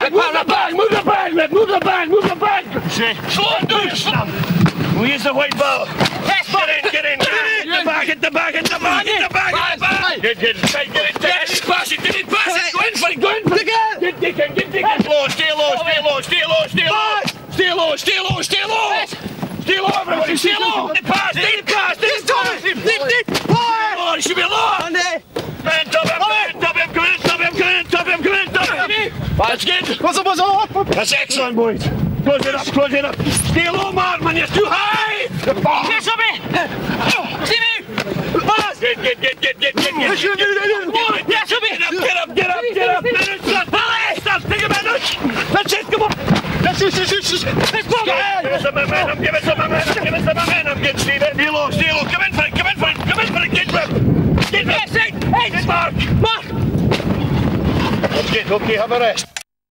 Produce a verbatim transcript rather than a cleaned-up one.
bag, move the bag, move the bag, move the bag, move the bag. Slow it down, slow. We'll use the white ball. Get in, get in, get in. Hit the bag, hit the bag, hit the bag, hit the bag, hit the bag. Get, get, get, get it, get it, pass it, get it, pass it. Go in for it, go in for it. Get Dickon, get Dickon. Stay low, stay low, stay low, stay low, stay low. Stay low, stay low, stay low. Stay low, everybody, stay low. Get pass, get pass, get pass. Dick, Dick, oh, it should be low. Come in, top him, top him, come in, top him, come in, top him, come in, top him. That's good. What's up, what's up? That's excellent, boys. Close it up, close it up. Stay low, Mark, man, you're too high. Yes, up me. Pass. Get, get, get, get, get, get, get. Yes, up me. Get up, get up, get up. Finish that. Stop, take a minute. That's it, come on. That's it, that's it, that's it. Give us some momentum, give us some momentum, give us some momentum. Get Stephen. Stay low, stay low. Come in for it, come in for it, come in for it. Get him. Get him. Yes, eight, eight. Mark, Mark. That's good, okay, have a rest.